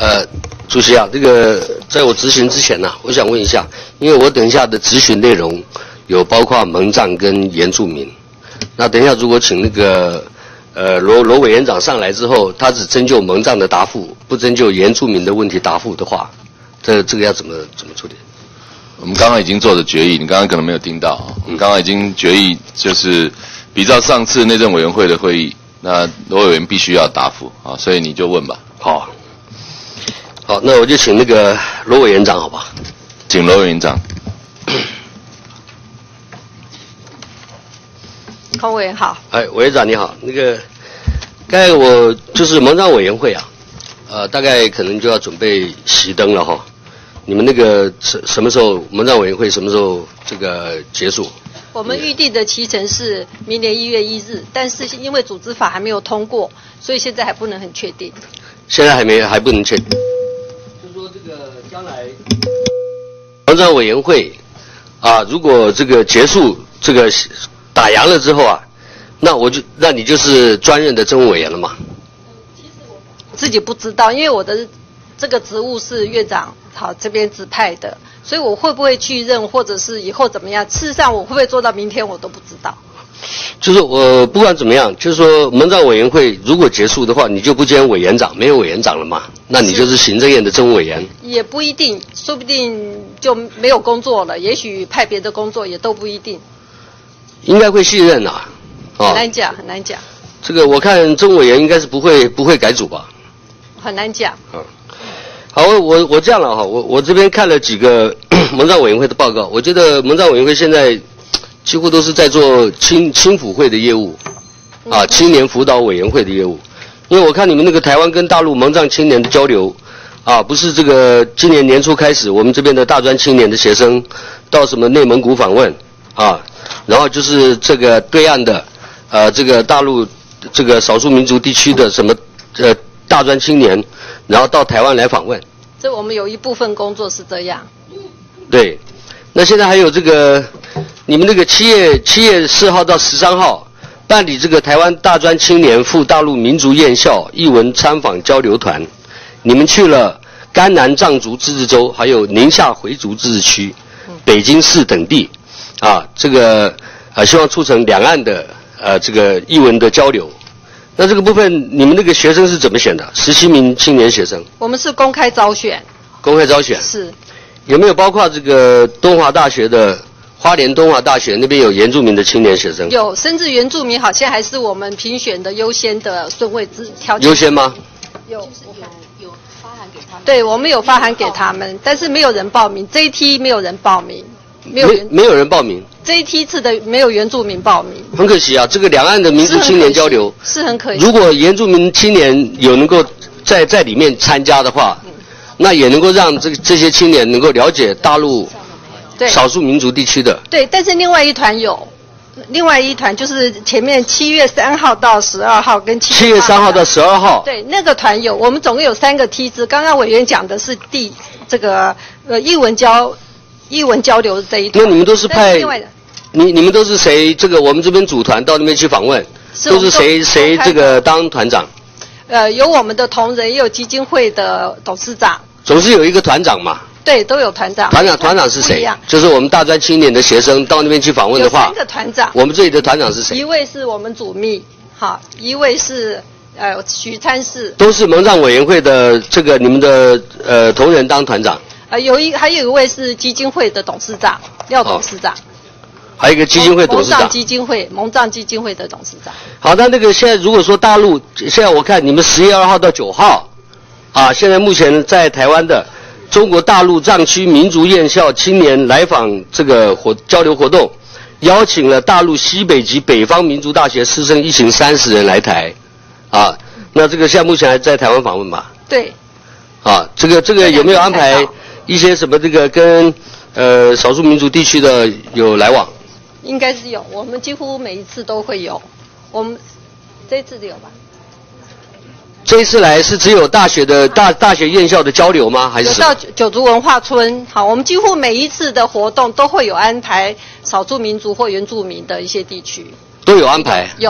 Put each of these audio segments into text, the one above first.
主席啊，这个在我质询之前呢，我想问一下，因为我等一下的质询内容有包括蒙藏跟原住民，那等一下如果请那个罗委员长上来之后，他只针就蒙藏的答复，不针就原住民的问题答复的话，这个要怎么处理？ 我们刚刚已经做了决议，你刚刚可能没有听到。我们刚刚已经决议，就是比照上次内政委员会的会议，那罗委员必须要答复啊，所以你就问吧。 好，那我就请那个罗委员长，好吧？ 请罗委员长。 孔委员好。 委员长你好，那个刚才我就是蒙藏委员会啊，大概可能就要准备熄灯了哈。你们那个什么时候蒙藏委员会什么时候这个结束？ 我们预定的期程是明年1月1日，但是因为组织法还没有通过，所以现在还不能很确定。 现在还不能确定。就是说这个将来蒙藏委员会啊，如果这个结束这个打烊了之后啊，那你就是专任的政务委员了嘛？ 其实我自己不知道，因为我的这个职务是院长这边指派的，所以我会不会去任，或者是以后怎么样？事实上，我会不会做到明天，我都不知道。 就是我不管怎么样，就是说蒙藏委员会如果结束的话，你就不兼委员长，没有委员长了嘛？那你就是行政院的政务委员。 也不一定，说不定就没有工作了，也许派别的工作也都不一定。 应该会续任啊。 很难讲，很难讲。 这个我看政务委员应该是不会改组吧？ 很难讲。 好，我这样了哈，我这边看了几个蒙藏委员会的报告，我觉得蒙藏委员会现在几乎都是在做青辅会的业务，青年辅导委员会的业务。因为我看你们那个台湾跟大陆蒙藏青年的交流，不是这个今年年初开始，我们这边的大专青年的学生到什么内蒙古访问然后就是这个对岸的这个大陆这个少数民族地区的什么大专青年，然后到台湾来访问。 这我们有一部分工作是这样。 对，那现在还有这个你们那个7月4号到13号办理这个台湾大专青年赴大陆民族院校艺文参访交流团，你们去了甘南藏族自治州，还有宁夏回族自治区、北京市等地这个希望促成两岸的这个艺文的交流。那这个部分你们那个学生是怎么选的？17名青年学生。我们是公开招选。公开招选。是。有没有包括这个东华大学的花莲东华大学那边有原住民的青年学生？有，甚至原住民好像还是我们评选的优先的顺位条件。优先吗？有发函给他们。对，我们有发函给他们，但是没有人报名。这一梯没有人报名。没有人报名。这一梯次的没有原住民报名，很可惜啊！这个两岸的民族青年交流是很可惜。如果原住民青年有能够在里面参加的话，那也能够让这些青年能够了解大陆少数民族地区的。对，但是另外一团就是前面7月3号到12号跟7月3号到12号。对，那个团有，我们总共有3个梯次。刚刚委员讲的是这个艺文交流这一团。那你们都是派？你们都是谁？这个我们这边组团到那边去访问，都是谁这个当团长？有我们的同仁，也有基金会的董事长。总是有一个团长嘛？对，都有团长。团长是谁？就是我们大专青年的学生到那边去访问的话，有3个团长。我们这里的团长是谁？一位是我们主秘，一位是许参事。都是蒙藏委员会的这个你们的同仁当团长。还有一位是基金会的董事长，廖董事长。还有一个基金会董事长。蒙藏基金会的董事长。好，那个现在如果说大陆，现在我看你们10月2号到9号，现在目前在台湾的中国大陆藏区民族院校青年来访这个交流活动，邀请了大陆西北及北方民族大学师生一行30人来台，那这个现在目前还在台湾访问吧？对。这个有没有安排一些什么这个跟少数民族地区的有来往？应该是有，我们几乎每一次都会有。我们这一次有吧？这一次来是只有大学的大学院校的交流吗？还是有到九族文化村？好，我们几乎每一次的活动都会有安排少数民族或原住民的一些地区。都有安排？有。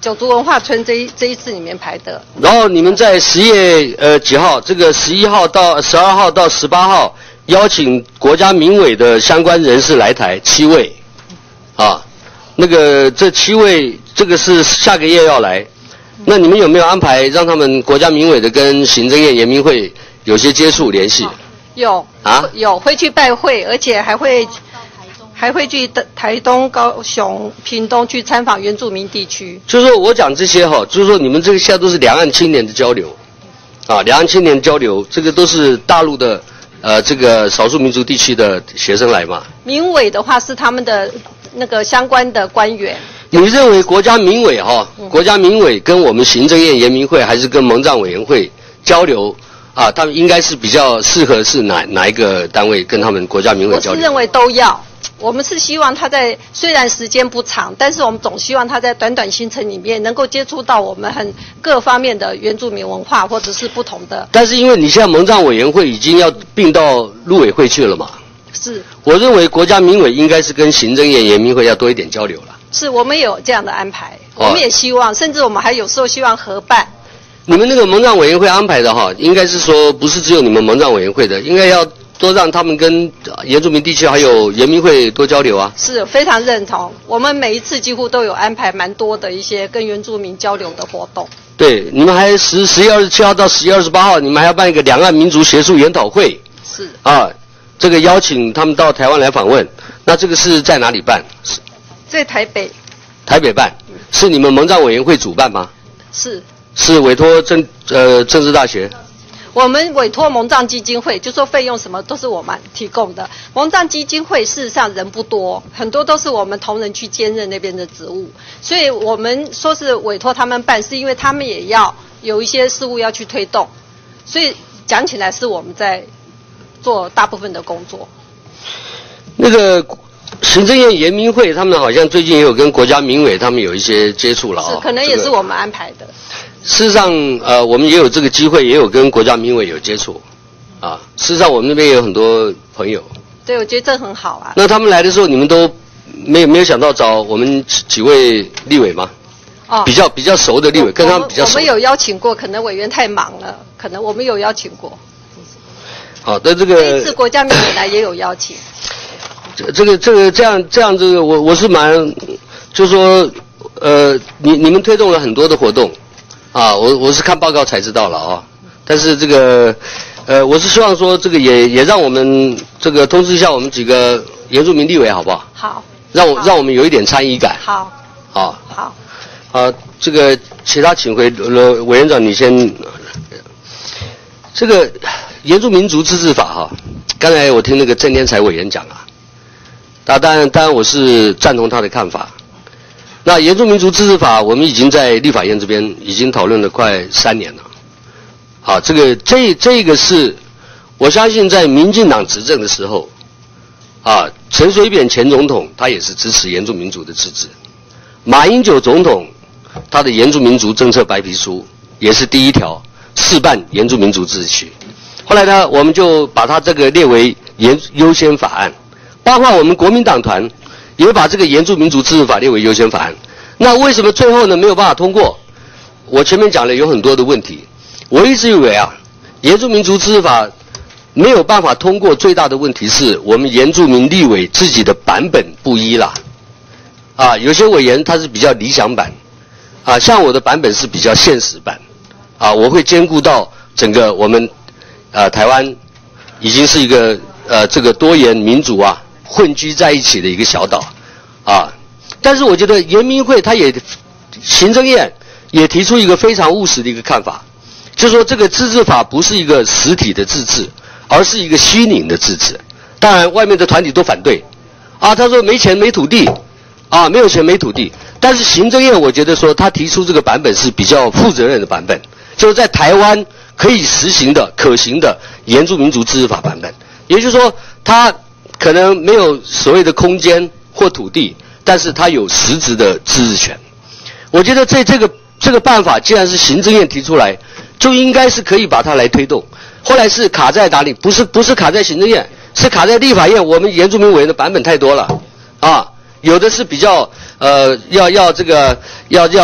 九族文化村这一次里面排的。 然后你们在10月几号？这个11号到12号到18号邀请国家民委的相关人士来台7位，啊，那个这7位这个是下个月要来，那你们有没有安排让他们国家民委的跟行政院研明会有些接触联系？ 有啊，有会去拜会，而且还会去台东、高雄、屏东去参访原住民地区。 就是说我讲这些哈，就是说你们这个现在都是两岸青年的交流，啊，两岸青年交流，这个都是大陆的这个少数民族地区的学生来嘛。 民委的话是他们的那个相关的官员。 你认为国家民委哈，国家民委跟我们行政院研明会还是跟蒙藏委员会交流？啊，他们应该是比较适合是哪一个单位跟他们国家民委交流？ 我是认为都要。我们是希望他在虽然时间不长，但是我们总希望他在短短行程里面能够接触到我们很各方面的原住民文化或者是不同的。 但是因为你现在蒙藏委员会已经要并到陆委会去了嘛， 是。 我认为国家民委应该是跟行政院研明会要多一点交流了。 是，我们有这样的安排，我们也希望，甚至我们还有时候希望合办。 你们那个蒙藏委员会安排的哈，应该是说不是只有你们蒙藏委员会的，应该要多让他们跟原住民地区还有研明会多交流啊。 是，非常认同。我们每一次几乎都有安排蛮多的一些跟原住民交流的活动。 对，你们还10月27号到10月28号，你们还要办一个两岸民族学术研讨会。 是。啊， 这个邀请他们到台湾来访问，那这个是在哪里办？ 在台北。 台北办，是你们蒙藏委员会主办吗？ 是。 是委托政治大学。 我们委托蒙藏基金会，就说费用什么都是我们提供的。蒙藏基金会事实上人不多，很多都是我们同仁去兼任那边的职务，所以我们说是委托他们办，是因为他们也要有一些事务要去推动，所以讲起来是我们在做大部分的工作。 那个行政院研明会他们好像最近也有跟国家民委他们有一些接触了啊， 是可能也是我们安排的。 事实上，我们也有这个机会，也有跟国家民委有接触，啊，事实上我们那边也有很多朋友。 对，我觉得这很好啊。 那他们来的时候，你们都没有想到找我们几位立委吗？哦，比较熟的立委，跟他们比较熟。 我们有邀请过，可能委员太忙了，可能我们有邀请过。 好的，这一次国家民委来也有邀请。 这样这个我是蛮，就是说你们推动了很多的活动。啊，我是看报告才知道了啊，但是这个，我是希望说这个也让我们这个通知一下我们几个原住民立委好不好？ 好。 让我们有一点参与感。 好。 好。 好。 啊，这个其他请回委员长你先。这个原住民族自治法哈，刚才我听那个郑天才委员讲啊，当然我是赞同他的看法。那原住民族自治法，我们已经在立法院这边已经讨论了快3年了。好，这个是，我相信在民进党执政的时候，啊，陈水扁前总统他也是支持原住民族的自治，马英九总统他的原住民族政策白皮书也是第一条示办原住民族自治区。后来呢，我们就把它这个列为优先法案，包括我们国民党团。也把这个原住民族自治法列为优先法案，那为什么最后呢没有办法通过？我前面讲了有很多的问题，我一直以为啊，原住民族自治法没有办法通过，最大的问题是我们原住民立委自己的版本不一啦。啊，有些委员他是比较理想版，啊，像我的版本是比较现实版，啊，我会兼顾到整个我们台湾已经是一个这个多元民族啊。混居在一起的一个小岛，啊，但是我觉得研明会他也行政院也提出一个非常务实的一个看法，就是说这个自治法不是一个实体的自治，而是一个虚拟的自治。当然外面的团体都反对，啊，他说没钱没土地，啊，没有钱没土地。但是行政院我觉得说他提出这个版本是比较负责任的版本，就是在台湾可以实行的可行的原住民族自治法版本，也就是说他。可能没有所谓的空间或土地，但是它有实质的自治权。我觉得这个办法，既然是行政院提出来，就应该是可以把它来推动。后来是卡在哪里？不是卡在行政院，是卡在立法院。我们原住民委员的版本太多了，啊，有的是比较要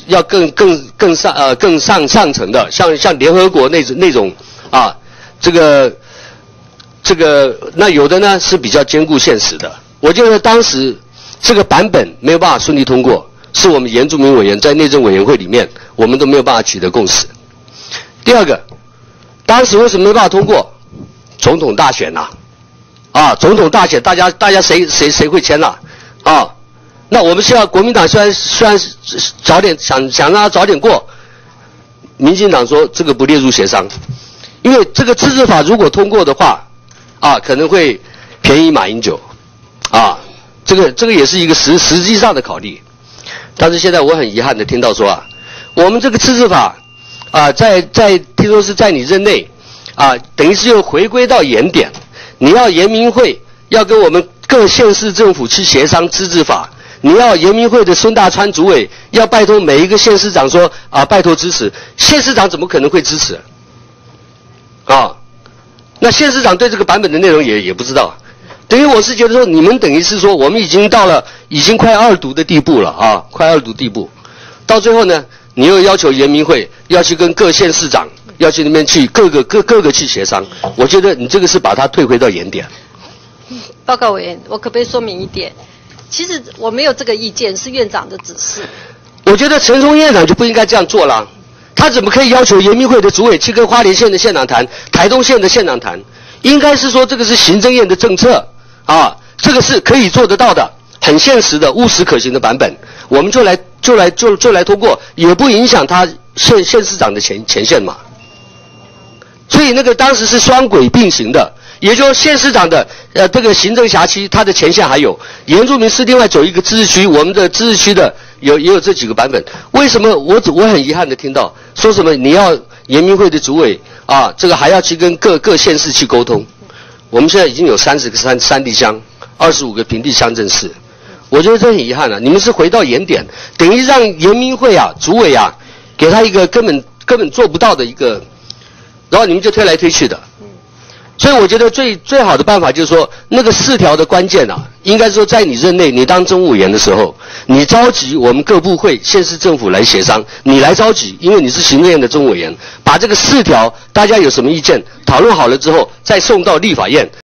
要更上层的，像联合国那种啊，这个那有的呢是比较兼顾现实的。我觉得当时这个版本没有办法顺利通过，是我们原住民委员在内政委员会里面，我们都没有办法取得共识。第二个，当时为什么没办法通过？总统大选呐，总统大选，大家谁会签呐？那我们希望国民党虽然早点想让他早点过，民进党说这个不列入协商，因为这个自治法如果通过的话，可能会便宜马英九，这个也是一个实际上的考虑。但是现在我很遗憾的听到说我们这个自治法在听说是在你任内等于是又回归到原点，你要原民会要跟我们各县市政府去协商自治法。你要原民会的孙大川主委要拜托每一个县市长说拜托支持，县市长怎么可能会支持那县市长对这个版本的内容也不知道，等于我是觉得说你们等于是说我们已经到了已经快二读的地步了快二读地步，到最后呢你又要求原民会要去跟各县市长要去那边去各个去协商，我觉得你这个是把它退回到原点。 报告委员，我可不可以说明一点？其实我没有这个意见，是院长的指示。 我觉得陈松院长就不应该这样做了，他怎么可以要求原民会的主委去跟花莲县的县长谈，台东县的县长谈？应该是说这个是行政院的政策这个是可以做得到的，很现实的、务实可行的版本，我们就来通过，也不影响他县市长的前线嘛。所以那个当时是双轨并行的。也就是县市长的这个行政辖区，它的前线还有原住民是另外走一个自治区，我们的自治区的也有这几个版本。为什么我很遗憾的听到说什么你要原民会的主委这个还要去跟各县市去沟通？我们现在已经有30个山地乡，25个平地乡镇市，我觉得这很遗憾你们是回到原点，等于让原民会主委给他一个根本做不到的一个，然后你们就推来推去的。所以我觉得最好的办法就是说，那个4条的关键应该说在你任内，你当政务委员的时候，你召集我们各部会、县市政府来协商，你来召集，因为你是行政院的政务委员，把这个4条大家有什么意见讨论好了之后，再送到立法院。